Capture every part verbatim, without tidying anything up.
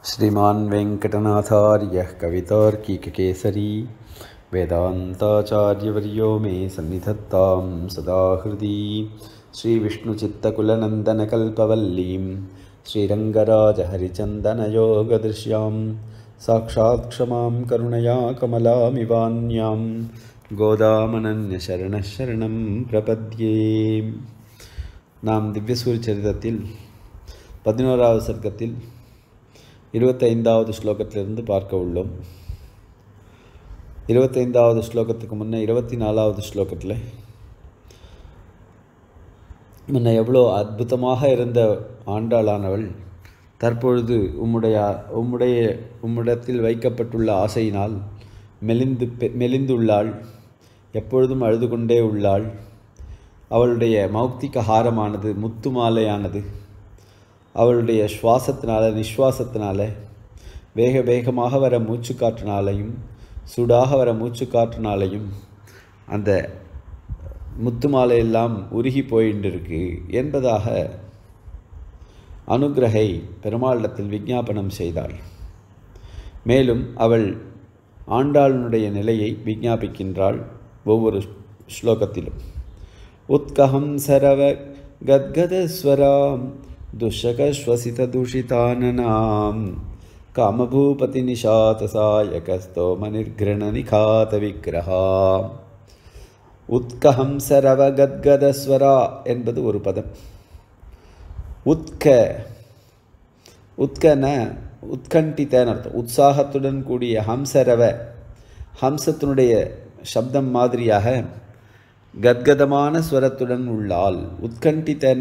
श्रीमान् वेङ्कटनाथार्यः कवितार्किककेसरी वेदान्ताचार्यवर्यो मे सन्निधत्तां सदा हृदि श्रीविष्णुचित्तकुलनन्दनकल्पवल्लीं श्रीरङ्गराजहरिचन्दनयोगदृश्यां साक्षात् क्षमां करुणया कमलामिवान्यां गोदामनन्यशरणः शरणं प्रपद्ये. நாம் திவ்யசூரி சரிதத்தில் பதினோராவது சர்க்கத்தில் இருபத்தைந்தாவது ஸ்லோகத்திலிருந்து பார்க்க உள்ளோம். இருபத்தைந்தாவது ஸ்லோகத்துக்கு முன்னே இருபத்தி நாலாவது ஸ்லோகத்தில் முன்ன எவ்வளோ அற்புதமாக இருந்த ஆண்டாளானவள் தற்பொழுது உம்முடைய உம்முடைய உம்மிடத்தில் வைக்கப்பட்டுள்ள ஆசையினால் மெலிந்து மெலிந்துள்ளாள், எப்பொழுதும் அழுது கொண்டே உள்ளாள். அவளுடைய மௌக்திக ஹாரமானது முத்து மாலையானது அவளுடைய சுவாசத்தினால நிஸ்வாசத்தினால வேக வேகமாக வர மூச்சுக்காற்றினாலையும் சூடாக வர மூச்சுக்காற்றினாலையும் அந்த முத்து மாலையெல்லாம் உருகி போயின்றிருக்கு என்பதாக அனுகிரகை பெருமாளிடத்தில் விஞ்ஞாபனம் செய்தாள். மேலும் அவள் ஆண்டாளுடைய நிலையை விஞ்ஞாபிக்கின்றாள் ஒவ்வொரு ஸ்லோகத்திலும். உத்கஹம் சரவ கத்கதஸ்வராம் துஷகஸ்வசிததூஷிதானனாம் காமபூபதி நிஷாதசாயகஸ்தோமநிர்கிரணநிகாத விக்கிரஹா. உத்கஹம் சரவ கத்கதஸ்வரா என்பது ஒரு பதம். உத்க உத்கன உத்கண்டித்தன் அர்த்தம். உற்சாகத்துடன் கூடிய ஹம்சரவ, ஹம்சத்தினுடைய சப்தம் மாதிரியாக கத்கதமான ஸ்வரத்துடன் உள்ளாள். உத்கண்டித்தன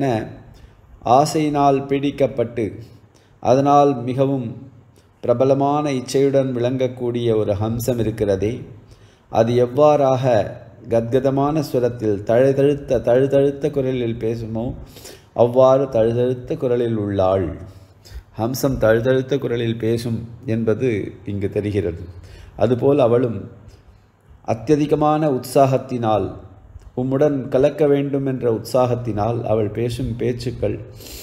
ஆசையினால் பீடிக்கப்பட்டு அதனால் மிகவும் பிரபலமான இச்சையுடன் விளங்கக்கூடிய ஒரு ஹம்சம் இருக்கிறதே, அது எவ்வாறாக கத்கதமான ஸ்வரத்தில் தழுதழுத்த தழுதழுத்த குரலில் பேசுமோ அவ்வாறு தழுதழுத்த குரலில் உள்ளாள். ஹம்சம் தழுதழுத்த குரலில் பேசும் என்பது இங்கு தெரிகிறது. அதுபோல் அவளும் அत्यதிகமான உற்சாகத்தினால், உம்முடன் கலக்க வேண்டும் என்ற உற்சாகத்தினால் அவள் பேசும் பேச்சுக்கள்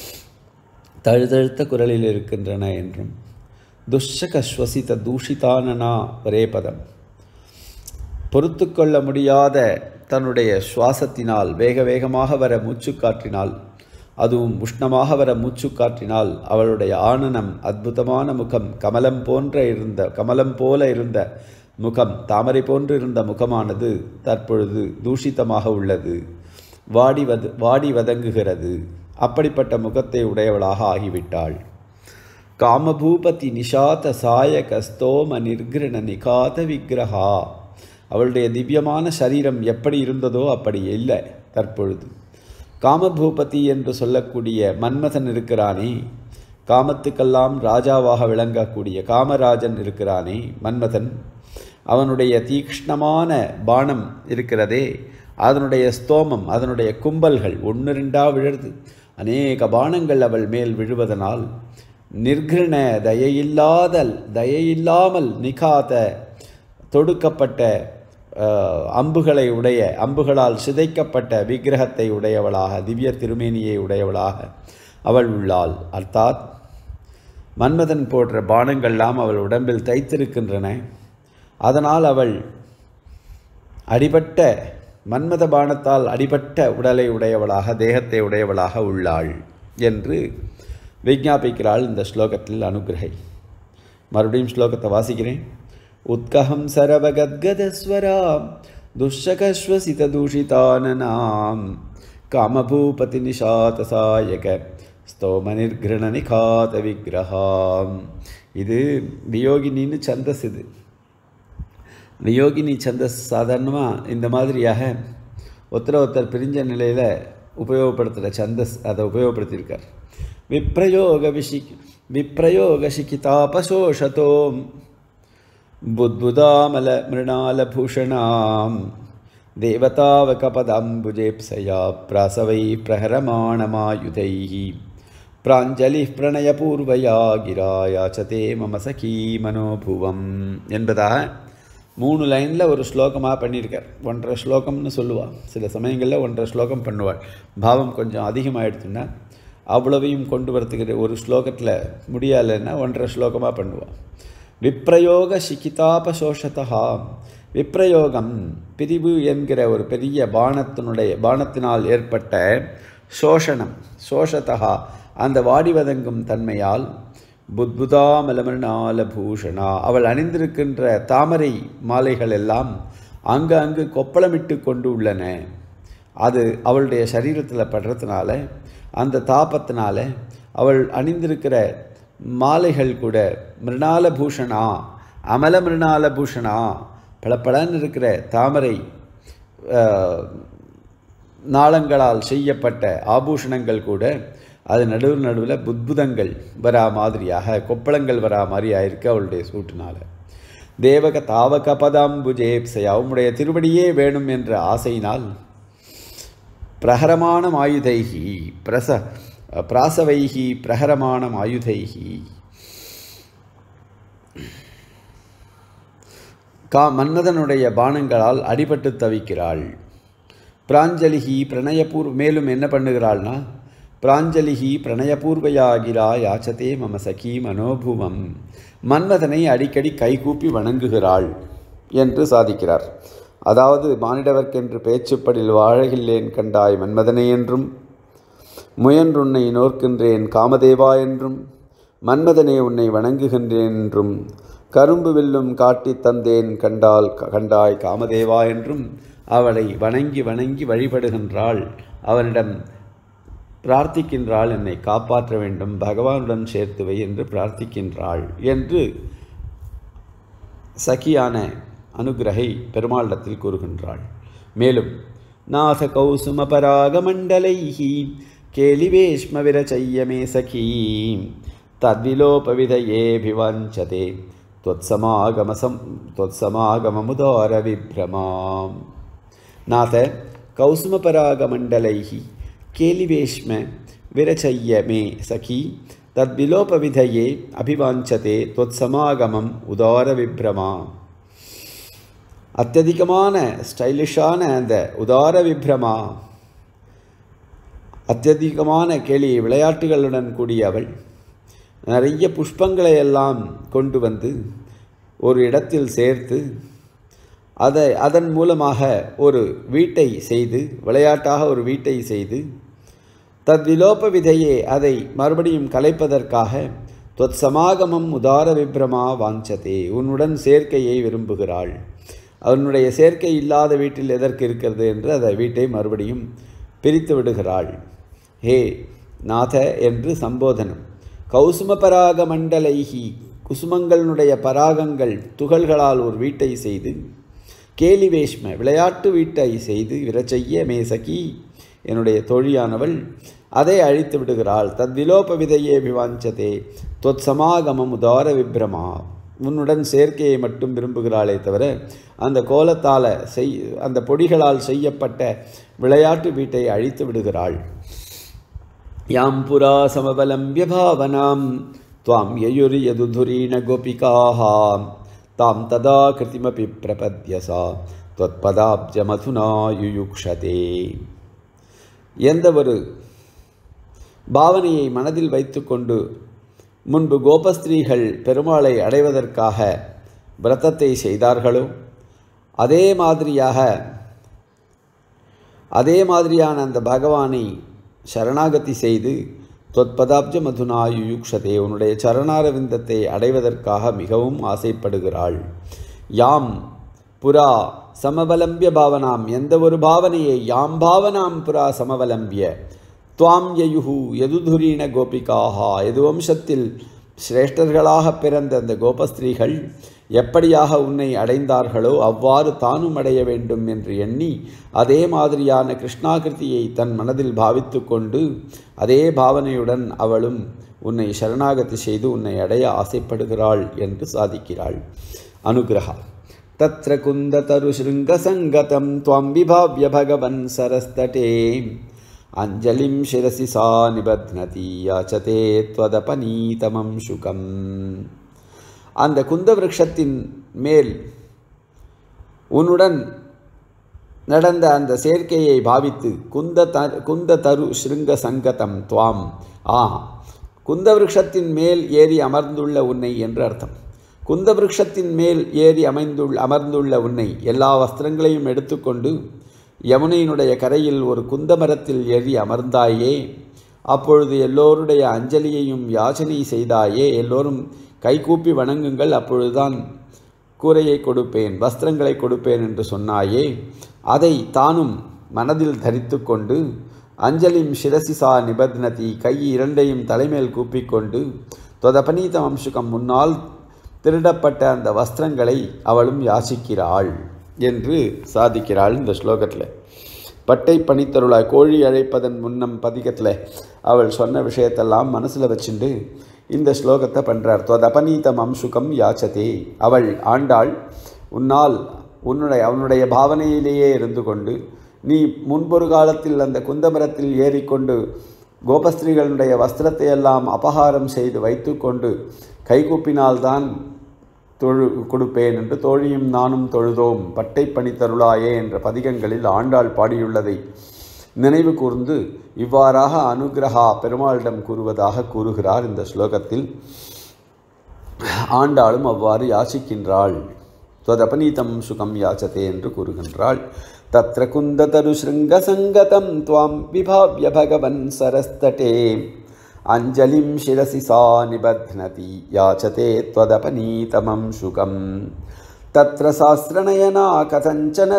தழுதழுத்த குரலில் இருக்கின்றன என்றும். துஷகஸ்வசித தூஷிதானனா ஒரே பதம். பொறுத்து கொள்ள முடியாத தன்னுடைய சுவாசத்தினால் வேக வேகமாக வர மூச்சுக்காற்றினால், அதுவும் உஷ்ணமாக வர மூச்சுக்காற்றினால் அவளுடைய ஆனனம், அற்புதமான முகம், கமலம் போன்ற இருந்த கமலம் போல இருந்த முகம், தாமரை போன்று இருந்த முகமானது தற்பொழுது தூஷிதமாக உள்ளது, வாடி வத வாடி வதங்குகிறது. அப்படிப்பட்ட முகத்தை உடையவளாக ஆகிவிட்டாள். காமபூபதி நிஷாத சாயக ஸ்தோம நிர்கிரண நிகாத விக்கிரஹா. அவளுடைய திவ்யமான சரீரம் எப்படி இருந்ததோ அப்படி இல்லை தற்பொழுது. காமபூபதி என்று சொல்லக்கூடிய மன்மதன் இருக்கிறானே, காமத்துக்கெல்லாம் ராஜாவாக விளங்கக்கூடிய காமராஜன் இருக்கிறானே மன்மதன், அவனுடைய தீக்ஷ்ணமான பானம் இருக்கிறதே, அதனுடைய ஸ்தோமம், அதனுடைய கும்பல்கள் ஒன்று ரெண்டா விழுது, அநேக பானங்கள் அவள் மேல் விழுவதனால் நிர்கிரண தயையில்லாதல் தயையில்லாமல் நிகாத தொடுக்கப்பட்ட அம்புகளை உடைய, அம்புகளால் சிதைக்கப்பட்ட விக்கிரகத்தை உடையவளாக, திவ்ய திருமேனியை உடையவளாக அவள் உள்ளாள். அர்த்தாத் மன்மதன் போன்ற பானங்கள்லாம் அவள் உடம்பில் தைத்திருக்கின்றன. அதனால் அவள் அடிபட்ட மன்மத பானத்தால் அடிபட்ட உடலை உடையவளாக, தேகத்தை உடையவளாக உள்ளாள் என்று விஞ்ஞாபிக்கிறாள் இந்த ஸ்லோகத்தில் அனுகிரகை. மறுபடியும் ஸ்லோகத்தை வாசிக்கிறேன். உத்கஹம் சரவகத்கதஸ்வராம் துஷகஸ்வசித தூஷிதானனாம் காமபூபதி நிஷாதசாயக ஸ்தோம நிர்கிரண நிகாத விக்கிரஹாம். இது வியோகினின்னு சந்தஸ். இது வியோகினி சந்தஸ் சாதாரணமாக இந்த மாதிரியாக ஒருத்தர ஒருத்தர் பிரிஞ்ச நிலையில் உபயோகப்படுத்துகிற சந்தஸ், அதை உபயோகப்படுத்தியிருக்கார். விப்ரயோக விஷி விப்ரயோக சிகிதாபசோஷதோம் புத்புதாமல மிருணால பூஷணாம் தேவதாவகபதாம்புஜேப்சயா பிராசவை பிரஹரமாணமாயுதைஹி பிராஞ்சலி பிரணயபூர்வயா கிராயாச்சதே மம சகீ மனோபுவம் என்பதாக மூணு லைனில் ஒரு ஸ்லோகமாக பண்ணியிருக்கார். ஒன்றரை ஸ்லோகம்னு சொல்லுவாள், சில சமயங்களில் ஒன்றரை ஸ்லோகம் பண்ணுவாள். பாவம் கொஞ்சம் அதிகமாகிடுச்சுன்னா அவ்வளவையும் கொண்டு வரத்துக்கிற ஒரு ஸ்லோகத்தில் முடியலைன்னா ஒன்றரை ஸ்லோகமாக பண்ணுவான். விப்ரயோக சிகிதாபசோஷதா, விப்ரயோகம் பிரிவு என்கிற ஒரு பெரிய பானத்தினுடைய பானத்தினால் ஏற்பட்ட சோஷணம், சோஷதா அந்த வாடி வதங்கும் தன்மையால், புத்புதா மலமர்ணால பூஷணா அவள் அணிந்திருக்கின்ற தாமரை மாலைகள் எல்லாம் அங்கு அங்கு கொப்பளமிட்டு கொண்டு உள்ளன. அது அவளுடைய சரீரத்தில் படுறதுனால, அந்த தாபத்தினால அவள் அணிந்திருக்கிற மாலைகள் கூட மிருணால பூஷணா, அமல மிருணால பூஷணா, பளபளன்னு இருக்கிற தாமரை நாளங்களால் செய்யப்பட்ட ஆபூஷணங்கள் கூட அது நடுவில் நடுவில் புத்புதங்கள் வரா மாதிரியாக, கொப்பளங்கள் வரா மாதிரி ஆயிருக்கு அவளுடைய சூட்டினால. தேவக தாவக பதாம்புஜேப்சை அவனுடைய திருவடியே வேணும் என்ற ஆசையினால் பிரஹரமான ஆயுதைகி பிரச பிராசவைகி பிரஹரமான ஆயுதைகி கா மன்மதனுடைய பானங்களால் அடிபட்டு தவிக்கிறாள். பிராஞ்சலிகி பிரணயபூர்வ மேலும் என்ன பண்ணுகிறாள்னா, பிராஞ்சலிகி பிரணயபூர்வையாகிரா யாச்சதே மம சகி மனோபுவம், மன்மதனை அடிக்கடி கைகூப்பி வணங்குகிறாள் என்று சாதிக்கிறார். அதாவது மானிடவர்க்கென்று பேச்சுப்படில் வாழகில்லேன் கண்டாய் மன்மதனை என்றும், முயன்றுன்னை நோர்க்கின்றேன் காமதேவா என்றும், மன்மதனே உன்னை வணங்குகின்றேன் என்றும், கரும்பு வில்லும் காட்டி தந்தேன் கண்டால் கண்டாய் காமதேவா என்றும் அவளை வணங்கி வணங்கி வழிபடுகின்றாள். அவனிடம் பிரார்த்திக்கின்றாள், என்னை காப்பாற்ற வேண்டும், பகவானுடன் சேர்த்துவை என்று பிரார்த்திக்கின்றாள் என்று சகியான அனுகிரகை பெருமாளிடத்தில் கூறுகின்றாள். மேலும் நாத கௌசும பராக மண்டலைஹி கேலிவேஷ்ம விரச்சையமே சகி தத்விலோபவிதயேபிவஞ்சதே त्वत्समागमसं त्वत्समागममुदारविभ्रमां. नाथ कौसुमपरागमण्डलैः केलिवेश्म विरचय्य मे सखी तद्विलोपविधये अभिवाञ्छते त्वत्समागमं उदारविभ्रमा. அத்தியதிகமான ஸ்டைலிஷான அந்த உதார விப்ரமா, அத்தியதிகமான கேலி விளையாட்டுகளுடன் கூடிய அவள் நிறைய புஷ்பங்களை எல்லாம் கொண்டு வந்து ஒரு இடத்தில் சேர்த்து அதை அதன் மூலமாக ஒரு வீட்டை செய்து, விளையாட்டாக ஒரு வீட்டை செய்து, தத்விலோப விதையே அதை மறுபடியும் கலைப்பதற்காக தொத் சமாகமம் உதார விப்ரமா வாஞ்சதே உன்னுடன் சேர்க்கையை விரும்புகிறாள். அவனுடைய சேர்க்கை இல்லாத வீட்டில் எதற்கு இருக்கிறது என்று அதை வீட்டை மறுபடியும் பிரித்து விடுகிறாள். ஹே நாத என்று சம்போதனம். கௌசும பராக மண்டலைஹி குசுமங்களுடைய பராகங்கள் துகள்களால் ஒரு வீட்டை செய்து, கேலிவேஷ்ம விளையாட்டு வீட்டை செய்து, விரச்சைய மேசகி என்னுடைய தோழியானவள் அதை அழித்து விடுகிறாள். தத்விலோப விதையே விவாஞ்சதே தொத் சமாகமம் உதார விப்ரமா உன்னுடன் சேர்க்கையை மட்டும் விரும்புகிறாளே தவிர அந்த கோலத்தால் செய் அந்த பொடிகளால் செய்யப்பட்ட விளையாட்டு வீட்டை அழித்து விடுகிறாள். யாம் புரா சமபலம்பிய பாவனாம் துவாம் யயுர் யதுதுரீண கோபிகாஹா தாம் ததா கிருதிமபி பிரபத்யசா त्वत्पदाब्ज मधुना युयुक्षते. எந்த ஒரு பாவனையை மனதில் வைத்துக்கொண்டு முன்பு கோபஸ்திரீகள் பெருமாளை அடைவதற்காக விரதத்தை செய்தார்களோ அதே மாதிரியாக அதே மாதிரியான அந்த பகவானை சரணாகதி செய்து தொத்பதாப்ஜ மதுனா யுயுக்ஷதே உன்னுடைய சரணாரவிந்தத்தை அடைவதற்காக மிகவும் ஆசைப்படுகிறாள். யாம் புரா சமவலம்பிய பாவனாம் எந்த ஒரு பாவனையை யாம் பாவனாம் புரா சமவலம்பிய துவாம் யயுஹு யதுதுரீண கோபிகாஹா யதுவம்சத்தில் சிரேஷ்டர்களாக பிறந்த அந்த கோபஸ்திரீகள் எப்படியாக உன்னை அடைந்தார்களோ அவ்வாறு தானும் அடைய வேண்டும் என்று எண்ணி அதே மாதிரியான கிருஷ்ணாகிருதியை தன் மனதில் பாவித்து கொண்டு அதே பாவனையுடன் அவளும் உன்னை சரணாகதி செய்து உன்னை அடைய ஆசைப்படுகிறாள் என்று சாதிக்கிறாள். அனுகிரகா தத்ர குந்த தரு ஸ்ருங்க சங்கதம் துவம் விபாவ்ய பகவன் சரஸ்தடே அஞ்சலிம் சிரசி சா நிபத்னதி யாச்சதே த்வதபநீதமம் சுகம். அந்த குந்த விருட்சத்தின் மேல் உன்னுடன் நடந்த அந்த சேர்க்கையை பாவித்து குந்த த குந்த தரு ஸ்ருங்க சங்கதம் துவாம், ஆ குந்த விருட்சத்தின் மேல் ஏறி அமர்ந்துள்ள உன்னை என்று அர்த்தம். குந்த விருட்சத்தின் மேல் ஏறி அமைந்துள்ள அமர்ந்துள்ள உன்னை எல்லா வஸ்திரங்களையும் எடுத்துக்கொண்டு யமுனையினுடைய கரையில் ஒரு குந்த மரத்தில் ஏறி அமர்ந்தாயே, அப்பொழுது எல்லோருடைய அஞ்சலியையும் யாச்சனை செய்தாயே, எல்லோரும் கைகூப்பி வணங்குங்கள், அப்பொழுதுதான் கூரையை கொடுப்பேன், வஸ்திரங்களை கொடுப்பேன் என்று சொன்னாயே, அதை தானும் மனதில் தரித்து கொண்டு அஞ்சலிம் சிரசிசா நிபத்னதி, கை இரண்டையும் தலைமேல் கூப்பிக்கொண்டு தொதபனீத வம்சுகம், முன்னால் திருடப்பட்ட அந்த வஸ்திரங்களை அவளும் யாசிக்கிறாள் என்று சாதிக்கிறாள் இந்த ஸ்லோகத்தில். பட்டை பனித்தருளாய் கோழி அழைப்பதன் முன்னம் பதிகத்தில் அவள் சொன்ன விஷயத்தெல்லாம் மனசில் வச்சுண்டு இந்த ஸ்லோகத்தை பண்ணுறார். தொதபனீதம் அம்சுகம் யாச்சதே, அவள் ஆண்டாள் உன்னால் உன்னுடைய அவனுடைய பாவனையிலேயே இருந்து கொண்டு நீ முன்பொரு காலத்தில் அந்த குந்தமரத்தில் ஏறிக்கொண்டு கோபஸ்திரீகளுடைய வஸ்திரத்தை எல்லாம் அபகாரம் செய்து வைத்து கொண்டு கைகூப்பினால்தான் தொழு கொடுப்பேன் என்று தோழியும் நானும் தொழுதோம் பட்டை பனித்தருளாயே என்ற பதிகங்களில் ஆண்டாள் பாடியுள்ளதை நினைவு கூர்ந்து இவ்வாறாக அனுகிரகா பெருமாளிடம் கூறுவதாக கூறுகிறார் இந்த ஸ்லோகத்தில். ஆண்டாளும் அவ்வாறு யாசிக்கின்றாள். त्वदपनीतं सुखं याचते என்று கூறுகின்றாள். तत्र कुन्दतरु शृङ्गसङ्गतं त्वां विभाव्य भगवन् सरस्तटे अंजलिं शिरसि सा निबध्नति याचते त्वदपनीतमं सुखं तत्र सहस्रनयना कथञ्चन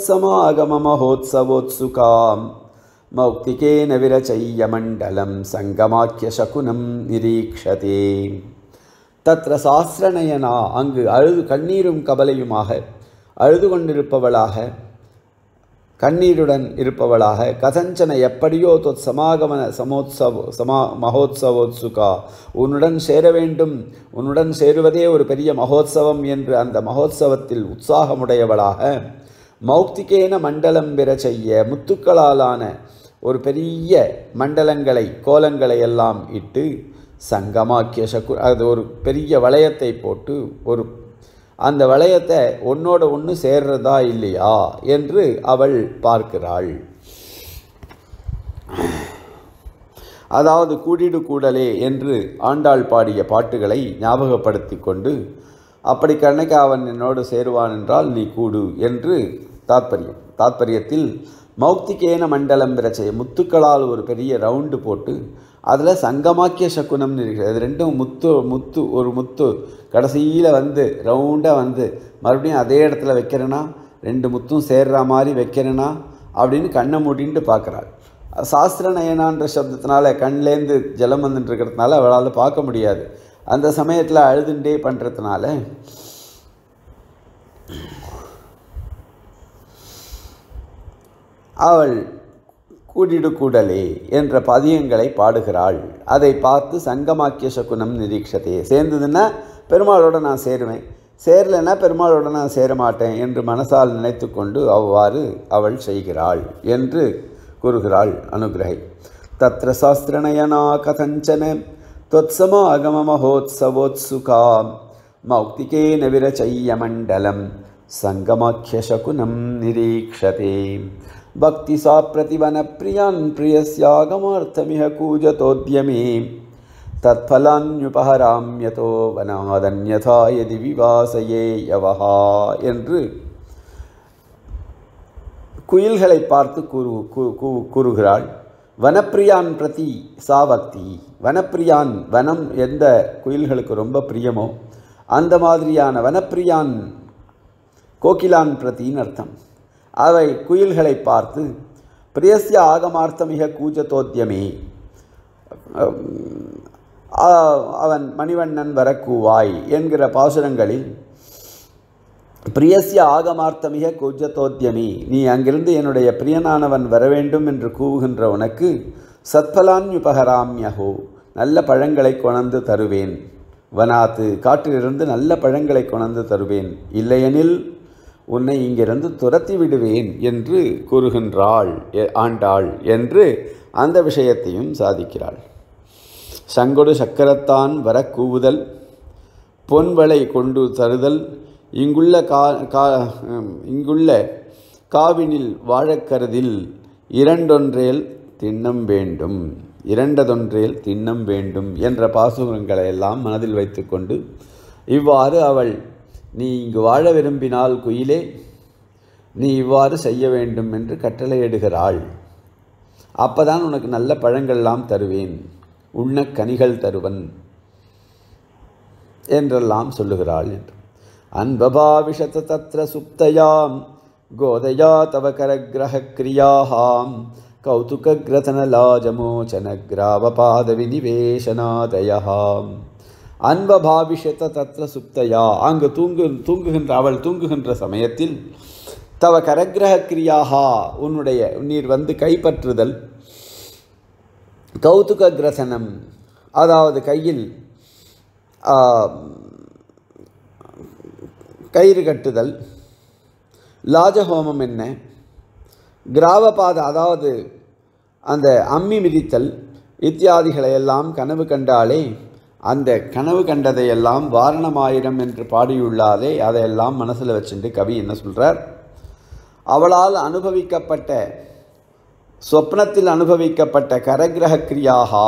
त्वत्समागममहोत्सवोत्सुका मौक्तिकेन विरचय्य मण्डलं सङ्गमाख्य शकुनं निरीक्षते. तत्र सहस्रनयना அங்கு அழுது கண்ணீரும் கவலையுமாக அழுது கொண்டிருப்பவளாக கண்ணீருடன் இருப்பவளாக கதஞ்சன எப்படியோ தொத் சமாகமன சமோத்சவ சமா மகோத்சவோத்சுகா உன்னுடன் சேர வேண்டும், உன்னுடன் சேருவதே ஒரு பெரிய மகோத்சவம் என்று அந்த மகோத்சவத்தில் உற்சாகமுடையவளாக மௌக்திகேன மண்டலம் பெற செய்ய முத்துக்களாலான ஒரு பெரிய மண்டலங்களை கோலங்களை எல்லாம் இட்டு சங்கமாக்கிய சக்கு அது ஒரு பெரிய வளையத்தை போட்டு ஒரு அந்த வளையத்தை ஒன்னோட ஒன்று சேர்றதா இல்லையா என்று அவள் பார்க்கிறாள். அதாவது கூடிடு கூடலே என்று ஆண்டாள் பாடிய பாட்டுகளை ஞாபகப்படுத்தி கொண்டு அப்படி கண்ணகி அவன் என்னோடு சேருவான் என்றால் நீ கூடு என்று தாத்பரியம். தாத்பரியத்தில் மௌக்திகேன மண்டலம் பிரச்சை முத்துக்களால் ஒரு பெரிய ரவுண்டு போட்டு அதில் சங்கமாக்கிய சக்குனம்னு இருக்குது. அது ரெண்டும் முத்து முத்து ஒரு முத்து கடைசியில் வந்து ரவுண்டாக வந்து மறுபடியும் அதே இடத்துல வைக்கிறேன்னா ரெண்டு முத்தும் சேர்ற மாதிரி வைக்கிறேன்னா அப்படின்னு கண்ணை மூடின்ட்டு பார்க்குறாள். சாஸ்திர நயனான்ற சப்தத்தினால கண்லேருந்து ஜலம் வந்துட்டு இருக்கிறதுனால அவளால் பார்க்க முடியாது. அந்த சமயத்தில் அழுதுண்டே பண்ணுறதுனால அவள் கூடிடு கூடலே என்ற பதியங்களை பாடுகிறாள். அதை பார்த்து சங்கமாக்கிய சகுனம் நிரீட்சதே, சேர்ந்ததுன்னா பெருமாளோட நான் சேருவேன், சேரலைன்னா பெருமாளோட நான் சேர மாட்டேன் என்று மனசால் நினைத்து கொண்டு அவ்வாறு அவள் செய்கிறாள் என்று கூறுகிறாள் அனுகிரகை. தத்ர சாஸ்திரநயனா கதஞ்சன त्वत्समागम महोत्सवोत्सुका मौक्तिकेन विरचय्य मण्डलं संगमाख्य शकुनं निरीक्षते. भक्ति सा प्रतिवन प्रियान् प्रियस्यागमार्थमिह कूजतोद्यमे तत्फलान्युपहराम्यतो वनादन्यथा यदि विवासये यवहा என்று குயில்களை பார்த்து கூறு கூறுகிறாள். வனப்பிரியான் பிரதி சா பக்தி, வனப்பிரியான் வனம் எந்த குயில்களுக்கு ரொம்ப பிரியமோ அந்த மாதிரியான வனப்பிரியான் கோகிலான் பிரத்தின்னு அர்த்தம். அவை குயில்களை பார்த்து பிரியஸ்ய ஆகமார்த்தமிக கூஜத்தோத்தியமே, அவன் மணிவண்ணன் வரக்கூவாய் என்கிற பாசுரங்களில் பிரியஸ்ய ஆகமார்த்தமிக கூஜத்தோத்தியமி, நீ அங்கிருந்து என்னுடைய பிரியனானவன் வர வேண்டும் என்று கூவுகின்ற உனக்கு சத்பலான்யுபகராம்யஹோ, நல்ல பழங்களை கொணர்ந்து தருவேன், வனாத்து காற்றிலிருந்து நல்ல பழங்களை கொணர்ந்து தருவேன், இல்லையெனில் உன்னை இங்கிருந்து துரத்தி விடுவேன் என்று கூறுகின்றாள் ஆண்டாள் என்று அந்த விஷயத்தையும் சாதிக்கிறாள். சங்கொடு சக்கரத்தான் வர கூவுதல், பொன்வளை கொண்டு தருதல், இங்குள்ள கா கா இங்குள்ள காவினில் வாழக்கருதில் இரண்டொன்றேல் திண்ணம் வேண்டும், இரண்டதொன்றேல் திண்ணம் வேண்டும் என்ற பாசுரங்களை எல்லாம் மனதில் வைத்துக்கொண்டு இவ்வாறு அவள், நீ இங்கு வாழ விரும்பினால் குயிலே நீ இவ்வாறு செய்ய வேண்டும் என்று கட்டளையிடுகிறாள். அப்பதான் உனக்கு நல்ல பழங்கள்லாம் தருவேன், உண்ண கனிகள் தருவன் என்றெல்லாம் சொல்லுகிறாள் என்று. அன்பபாவிஷத தத்ர சுப்தயாம் கோதயா தவ கரகிரக கிரியாஹாம் கௌதுக கிரதனலாஜமோச்சன கிராவபாத விநிவேசனாதயாம். அன்பபாவிஷத தத்ர சுப்தயா, அங்கு தூங்கு தூங்குகின்ற அவள் தூங்குகின்ற சமயத்தில் தவ கரகிரக கிரியாகா, உன்னுடைய நீர் வந்து கைப்பற்றுதல், கௌதுக கிரசனம் அதாவது கையில் கயிறு கட்டுதல், லாஜஹோமம் என்ன, கிராவபாத அதாவது அந்த அம்மி மிதித்தல் இத்தியாதிகளையெல்லாம் கனவு கண்டாலே அந்த கனவு கண்டதையெல்லாம் வாரணமாயிரம் என்று பாடியுள்ளாதே, அதையெல்லாம் மனசில் வச்சுட்டு கவி என்ன சொல்கிறார், அவளால் அனுபவிக்கப்பட்ட சொப்னத்தில் அனுபவிக்கப்பட்ட கரகிரக கிரியாகா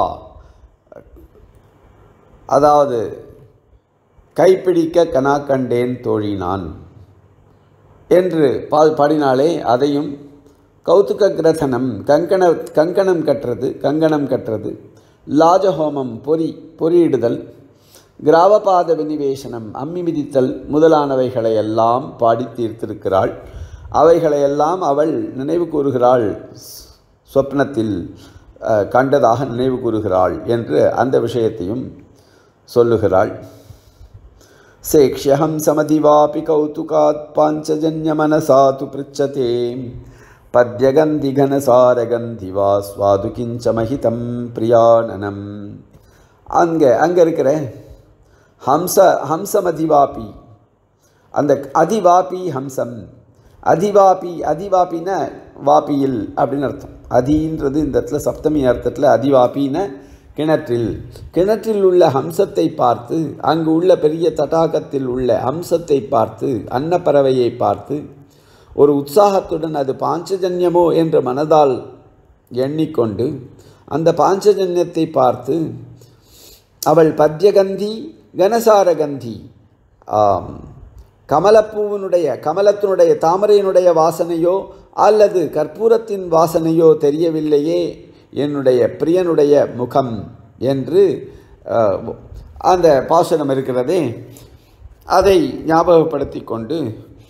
அதாவது கைப்பிடிக்க கனா கண்டேன் தோழி நான் என்று பா பாடினாலே அதையும், கௌதுக கிரதனம் கங்கண கங்கணம் கட்டுறது கங்கணம் கட்டுறது, லாஜஹோமம் பொறி பொறியிடுதல், கிராவபாத விநிவேசனம் அம்மி மிதித்தல் முதலானவைகளையெல்லாம் பாடி தீர்த்திருக்கிறாள். அவைகளையெல்லாம் அவள் நினைவு கூறுகிறாள், சொப்னத்தில் கண்டதாக நினைவு கூறுகிறாள் என்று அந்த விஷயத்தையும் சொல்லுகிறாள். சேக்ஷ்யஹம் சமதிவாபி கௌதுகாத் பாஞ்சஜன்ய மனசா து பிருச்சதே பத்யகந்தி கனசாரகந்தி வா ஸ்வாது கிஞ்ச மஹிதம் பிரியானனம். அங்கே அங்கே இருக்கிற ஹம்ச ஹம்சமதிவாபி, அந்த அதிவாபி ஹம்சம், அதிவாபி அதிவாபின வாபியில் அப்படின்னு அர்த்தம். அதின்றது இந்த இடத்துல சப்தமி அர்த்தத்தில், அதிவாபின கிணற்றில், கிணற்றில் உள்ள ஹம்சத்தை பார்த்து, அங்கு உள்ள பெரிய தடாகத்தில் உள்ள ஹம்சத்தை பார்த்து, அன்னப்பறவையை பார்த்து ஒரு உற்சாகத்துடன் அது பாஞ்சஜன்யமோ என்று மனதால் எண்ணிக்கொண்டு அந்த பாஞ்சஜன்யத்தை பார்த்து அவள் பத்யகந்தி கனசாரகந்தி, கமலப்பூவினுடைய கமலத்தினுடைய தாமரையினுடைய வாசனையோ அல்லது கற்பூரத்தின் வாசனையோ தெரியவில்லையே என்னுடைய பிரியனுடைய முகம் என்று அந்த பாசனம் இருக்கிறதே, அதை ஞாபகப்படுத்தி கொண்டு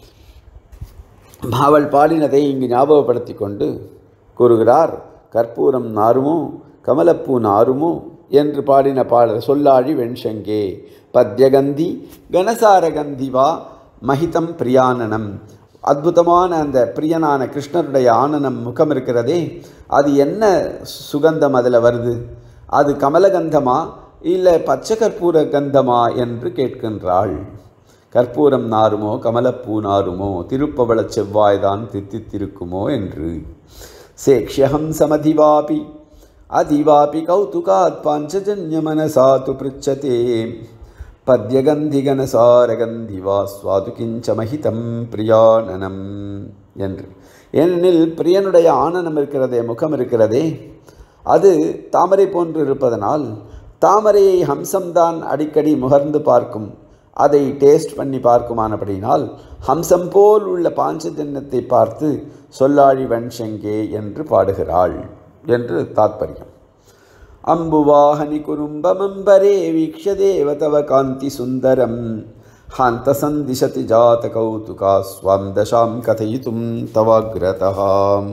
அவள் பாடினதை இங்கு ஞாபகப்படுத்தி கொண்டு கூறுகிறார். கற்பூரம் நாருமோ கமலப்பூ நாருமோ என்று பாடின பாடல் சொல்லாழி வெண்சங்கே பத்யகந்தி கனசாரகந்தி வா மஹிதம் பிரியானனம். அற்புதமான அந்த பிரியனான கிருஷ்ணருடைய ஆனனம் முகம் இருக்கிறதே, அது என்ன சுகந்தம் அதில் வருது, அது கமலகந்தமா இல்லை பச்சை கற்பூர கந்தமா என்று கேட்கின்றாள். கற்பூரம் நாருமோ கமலப்பூ நாருமோ திருப்பவள செவ்வாய்தான் தித்தித்திருக்குமோ என்று. சேக்ஷ்யஹம் சமதிவாபி அதிவாபி கௌதுகாத் பாஞ்சஜன்ய மனசா து பிருச்சதே பத்யகந்தி கனசாரகந்தி வா ஸ்வாது கிஞ்ச மஹிதம் பிரியானனம் என்று. ஏனெனில் பிரியனுடைய ஆனனம் இருக்கிறதே, முகம் இருக்கிறதே, அது தாமரை போன்று இருப்பதனால் தாமரையை ஹம்சம்தான் அடிக்கடி முகர்ந்து பார்க்கும், அதை டேஸ்ட் பண்ணி பார்க்குமானபடினால் ஹம்சம் போல் உள்ள பாஞ்சஜன்யத்தை பார்த்து சொல்லாழி வெண்சங்கே என்று பாடுகிறாள் என்று தாத்பரியம். அம்புவாஹனி குறும்பமம்பரே வீக்ஷதேவ தவ காந்தி சுந்தரம் ஹாந்த சந்திஷதி ஜாத கௌதுகா ஸ்வாம் தசாம் கதையிதும் தவாக்ரதஹாம்.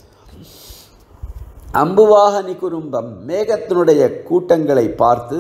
அம்புவாஹனி குறும்பம் மேகத்தினுடைய கூட்டங்களை பார்த்து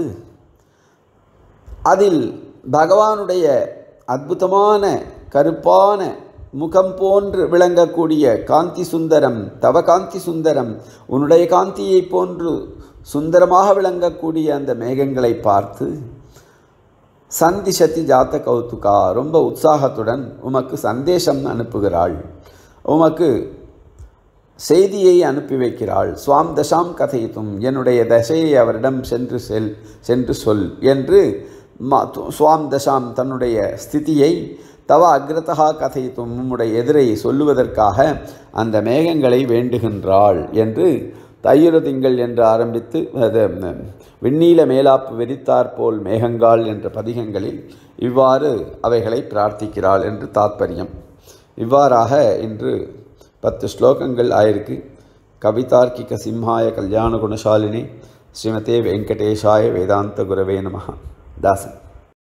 அதில் பகவானுடைய அற்புதமான கருப்பான முகம் போன்று விளங்கக்கூடிய காந்தி சுந்தரம் தவ காந்தி சுந்தரம் உன்னுடைய காந்தியை போன்று சுந்தரமாக விளங்கக்கூடிய அந்த மேகங்களை பார்த்து சந்திஷதி ஜாத்த கௌதுகா ரொம்ப உற்சாகத்துடன் உமக்கு சந்தேசம் அனுப்புகிறாள், உமக்கு செய்தியை அனுப்பி வைக்கிறாள். சுவாம் தசாம் கதைத்தும் என்னுடைய தசையை அவரிடம் சென்று செல் சென்று சொல் என்று சுவாம் தசாம் தன்னுடைய ஸ்திதியை தவ அக்ரதா கதைத்தும் உம்முடைய எதிரை சொல்லுவதற்காக அந்த மேகங்களை வேண்டுகின்றாள் என்று தையுற திங்கள் என்று ஆரம்பித்து அது விண்ணீல மேலாப்பு வெறித்தாற்போல் மேகங்காள் என்ற பதிகங்களில் இவ்வாறு அவைகளை பிரார்த்திக்கிறாள் என்று தாத்பரியம். இவ்வாறாக இன்று பத்து ஸ்லோகங்கள் ஆயிருக்கு. கவிதார்க்கிக சிம்ஹாய கல்யாண குணசாலினி ஸ்ரீமதே வெங்கடேஷாய வேதாந்த குரவே நமஹ. தாசன்.